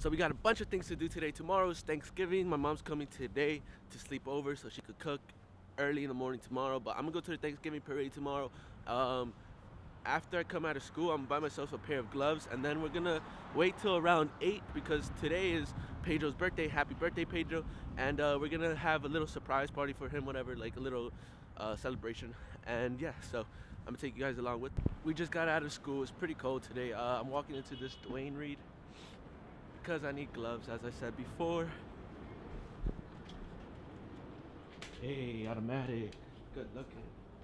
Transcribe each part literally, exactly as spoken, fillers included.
So we got a bunch of things to do today. Tomorrow is Thanksgiving. My mom's coming today to sleep over so she could cook early in the morning tomorrow. But I'm gonna go to the Thanksgiving parade tomorrow. Um, after I come out of school, I'm gonna buy myself a pair of gloves, and then we're gonna wait till around eight because today is Pedro's birthday. Happy birthday, Pedro! And uh, we're gonna have a little surprise party for him, whatever, like a little uh, celebration. And yeah, so I'm gonna take you guys along with me. We just got out of school. It's pretty cold today. Uh, I'm walking into this Dwayne Reed because I need gloves, as I said before. Hey, automatic, good looking.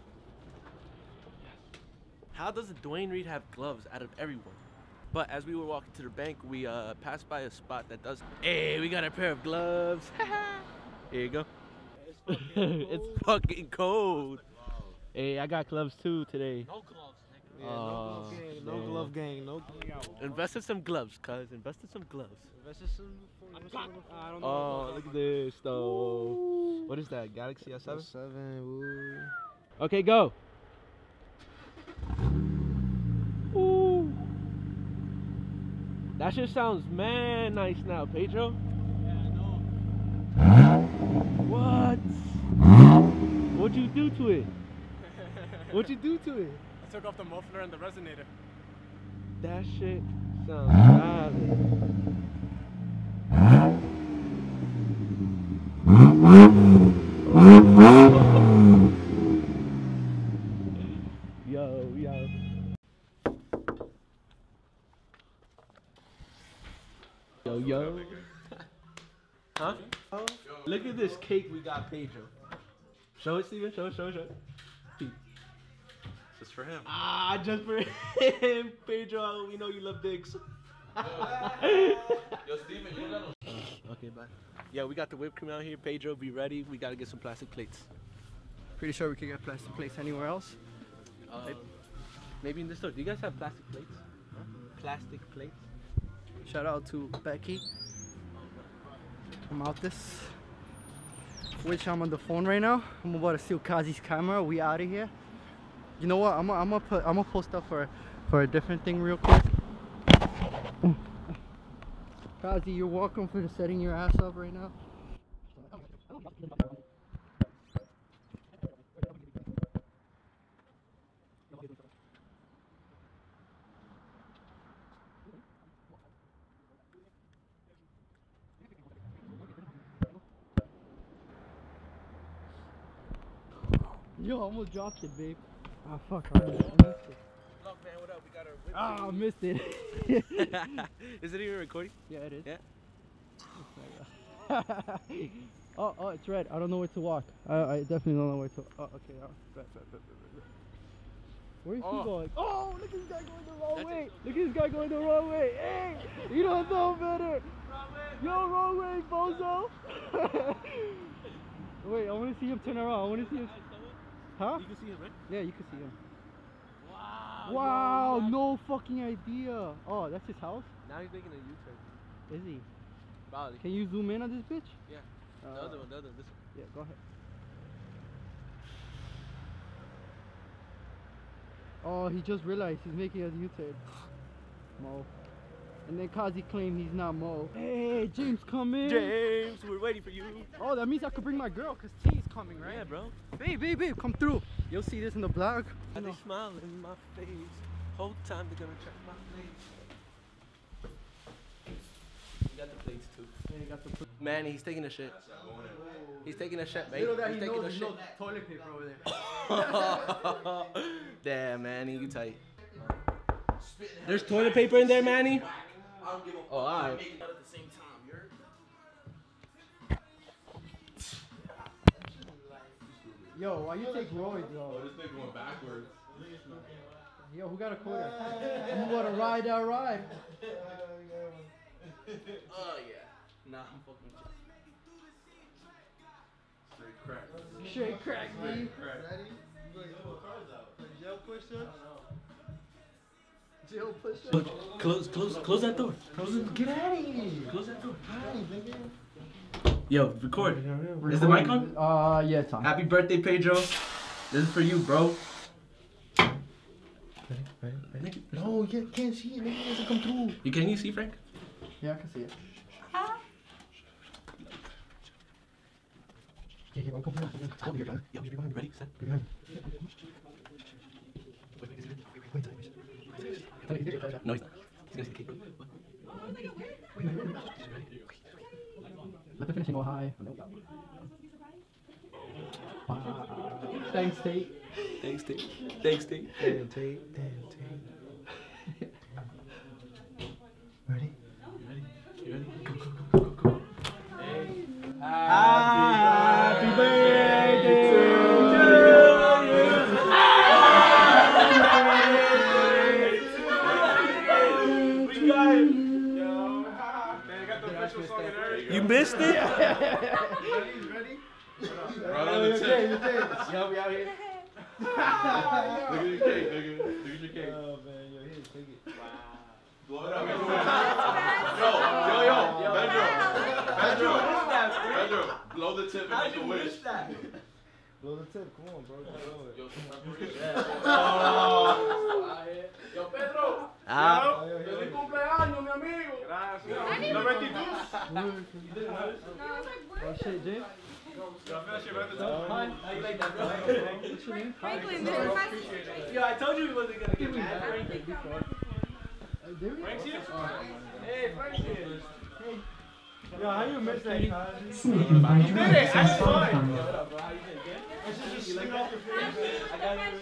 How does the Dwayne Reed have gloves out of everyone? But as we were walking to the bank, we uh, passed by a spot that does. Hey, we got a pair of gloves. Here you go. It's fucking cold. It's fucking cold. Wow. Hey, I got gloves too today. No gloves, nigga. Yeah, uh, no glove gang. No glove gang. No. Invest in some gloves, cuz. Invest in some gloves. Invest in some. I don't know. Oh, look at this though. Ooh. What is that? Galaxy S seven? S seven. Ooh. Okay, go. Ooh. That shit sounds man nice now, Pedro. Yeah, I know. What? What'd you do to it? What'd you do to it? I took off the muffler and the resonator. That shit sounds valid. Yo, yo. Yo, yo. Huh? Oh, look at this cake we got Pedro. Show it, Steven. Show it, show it, show it. Just for him. Ah, just for him. Pedro, we know you love dicks. Yo, Steven, you got no. Okay, bye. Yeah, we got the whipped cream out here. Pedro, be ready. We gotta get some plastic plates. Pretty sure we could get plastic plates anywhere else. Uh, maybe in the store. Do you guys have plastic plates? Huh? Plastic plates? Shout out to Becky. I'm out this. Which I'm on the phone right now. I'm about to steal Kazi's camera. We out of here. You know what? I'm gonna I'm gonna put I'm gonna post up for for a different thing real quick. Kazi, you're welcome for setting your ass up right now. Yo, I almost dropped it, babe. Ah, oh, fuck. I missed it. Look, man, what up? We got our whipped Ah, I missed it. Is it even recording? Yeah, it is. Yeah. oh, oh, it's red. I don't know where to walk. I, I definitely don't know where to. Oh, okay. Oh, red, red, red, red, red. Where is oh. he going? Oh, look at this guy going the wrong That's way. it. Look at this guy going the wrong way. Hey, you don't know better. Wrong way. Yo, wrong way, bozo. Wait, I want to see him turn around. I want to see him. Huh? You can see him, right? Yeah, you can see him. Wow. Wow, yo, no fucking idea. Oh, that's his house? Now he's making a U-turn. Is he? Probably. Can you zoom in on this bitch? Yeah. Uh, the other one, the other one, this one. Yeah, go ahead. Oh, he just realized he's making a U-turn. Mo. And then Kazi claimed he's not Mo. Hey, James, come in. James, we're waiting for you. Oh, that means I could bring my girl, because T's coming, right? Yeah, bro. Babe, babe, babe, come through. You'll see this in the vlog. And they smile in my face. Whole time they're gonna check my face. You got the plates too. Yeah, you got the Man, he's taking a shit. He's taking a shit, mate. Little that he's he taking knows a there's shit. no toilet paper over there. Damn, Manny, you tight. There's toilet paper in there, Manny? Oh, alright. At the same time, you're. Yo, why you take roids, yo? Oh, this thing going backwards. Yo, who got a quarter? You wanna ride that ride? Oh, yeah. Nah, I'm fucking straight crack. Straight crack, B. Ready? Jail push-ups? Jail push-ups? Close, close, close that door. Close it. Get out of here. Close that door. Yo, record. Is the mic on? Uh, yeah, it's on. Happy birthday, Pedro. This is for you, bro. Ready, ready, ready. No, you can't see it. Nigga doesn't come through. You can you see, Frank? Yeah, I can see it. Yeah, yeah, come here. Come here, guys. Yeah, we're ready, set. Wait, wait, wait, wait, wait, wait, wait. No, he's not. He's gonna see the cake. Wait, wait, wait, wait. Let the finishing go high. Wow. Thanks, Tate. Thanks, Tate. Thanks, Tate. Damn, Tate. Damn, Tate. Ready? You ready? You ready? Go, go, go, go, go, go. Hey. Happy birthday to you. We got it. Yo. Man, I got the official song and everything. You missed it? Ready? Ready? Right on the tip. Yo, we out here. Look at your cake, nigga. Look at your cake. Oh, man. Yo, here, take it. Wow. Blow it up. Yo, yo, yo. Pedro. Pedro. Pedro. Blow the tip and make a wish. Blow the tip. Come on, bro. Yo, oh. Yo, Pedro. Ah. Feliz cumpleaños, mi amigo. Gracias. ¿No metí Oh, shit, Jay. Hi. How you like that, bro? Franklin, this is my Yo, I told you he wasn't gonna give me that. Frank's here? Hey, Frank's here. Yo, how you miss that? You did it. I just saw it. I should just sling off your face. I got it.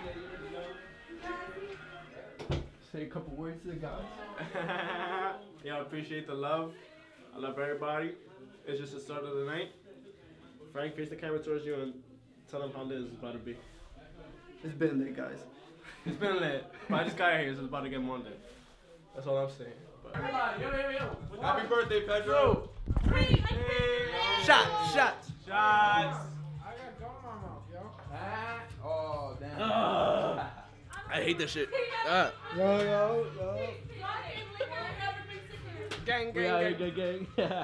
Say a couple words to the guys. Yeah, I appreciate the love. I love everybody. It's just the start of the night. Frank, face the camera towards you and tell them how lit it's about to be. It's been lit, guys. It's been lit, but I just got here, so it's about to get more lit. That's all I'm saying. But Happy birthday, Pedro. Shot, shot. shots. I got gum in my mouth, yo. Oh, damn. I hate this shit. Uh. Yo, yo, yo. Gang, gang, Yeah, gang. gang, gang. Yeah.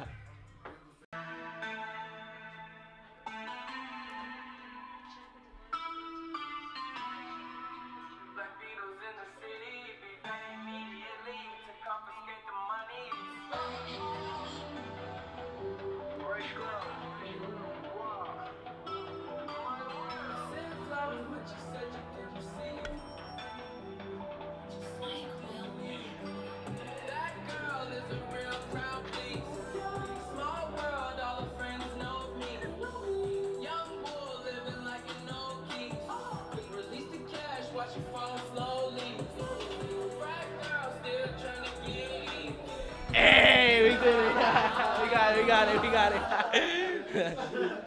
Hey, we did it. We got it, we got it, we got it.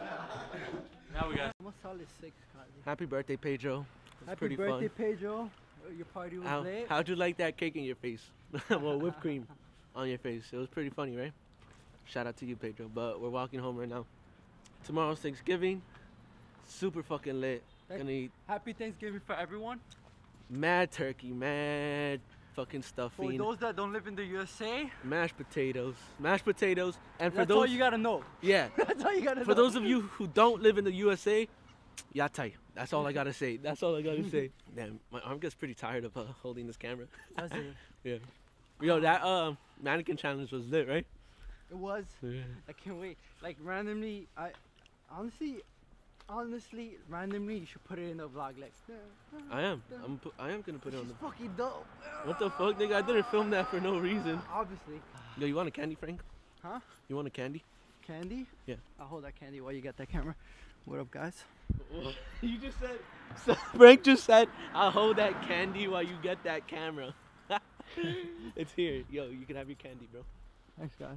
Now we got I'm a solid six, Kazi. Happy birthday, Pedro. It's Happy pretty birthday, fun. Pedro. Your party was How, lit. how'd you like that cake in your face? Well, whipped cream on your face. It was pretty funny, right? Shout out to you, Pedro. But we're walking home right now. Tomorrow's Thanksgiving. Super fucking lit. Thank- Gonna eat Happy Thanksgiving for everyone. mad turkey, mad fucking For stuffing, those that don't live in the U S A, mashed potatoes, mashed potatoes, and for that's those, all you gotta know. yeah, That's all you gotta know. for those of you who don't live in the U S A, yatai. That's all I gotta say. That's all I gotta say. Damn, my arm gets pretty tired of uh, holding this camera. That's it. Yeah. Yo, that uh, mannequin challenge was lit, right? It was. Yeah. I can't wait. Like randomly, I honestly, honestly, randomly, you should put it in the vlog. Like, I am. I'm. Pu- I am gonna put it on it's the. fucking dope. What the fuck, nigga? I didn't film that for no reason. Obviously. Yo, you want a candy, Frank? Huh? You want a candy? Candy? Yeah. I'll hold that candy while you get that camera. What up, guys? You just said. So Frank just said, "I'll hold that candy while you get that camera." It's here. Yo, you can have your candy, bro. Thanks, guys.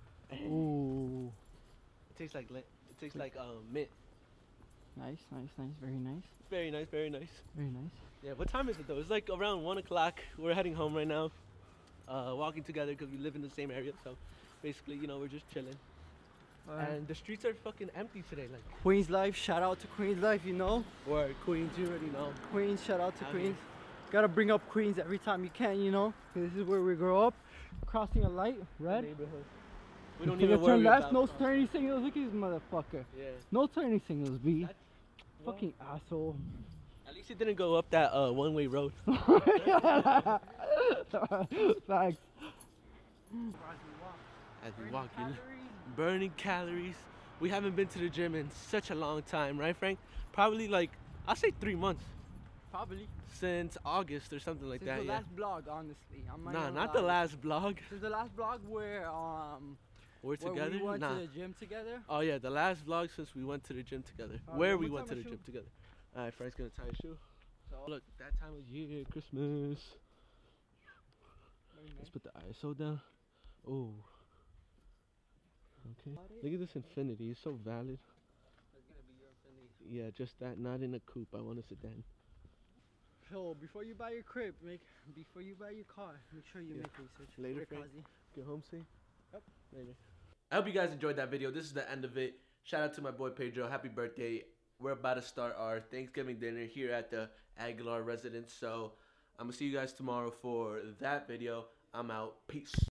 Ooh. It tastes like lit. It tastes like um, mint. Nice, nice, nice. Very nice. Very nice, very nice. Very nice. Yeah, what time is it though? It's like around one o'clock. We're heading home right now. Uh, walking together because we live in the same area. So basically, you know, we're just chilling. And the streets are fucking empty today. Like, Queen's Life, shout out to Queen's Life, you know. or Queens, you already know. Queens, shout out to Out Queens. Gotta bring up Queens every time you can, you know. 'Cause this is where we grow up. Crossing a light, red. Neighborhood. We don't Take even a turn worry left, about no crossing. turning signals. Look at this motherfucker. Yeah. No turning signals, B. That's- well, Fucking asshole. At least it didn't go up that uh, one-way road. Thanks. as we Burning walk in. calories. Burning calories. We haven't been to the gym in such a long time, right, Frank? Probably like, I'll say three months. Probably. Since August or something like Since that, the yeah. last vlog, honestly. I'm Nah, gonna not lie. the last vlog. Since the last vlog where um We're where together? we went Nah. to the gym together. Oh yeah, the last vlog since we went to the gym together. Uh, Where one we more went to time, the a gym shoe. together. Alright, Frank's gonna tie a shoe. So Look, that time of year, Christmas. very Let's nice. put the I S O down. Oh. Okay. Look at this infinity. It's so valid. That's gonna be your infinity. Yeah, just that. Not in a coupe. I want a sedan. So before you buy your crib, make before you buy your car, make sure you Yeah. make research. Later, Right, Frank. Kazi? Get home safe. Yep. Later. I hope you guys enjoyed that video. This is the end of it. Shout out to my boy Pedro. Happy birthday. We're about to start our Thanksgiving dinner here at the Aguilar residence. So I'm going to see you guys tomorrow for that video. I'm out. Peace.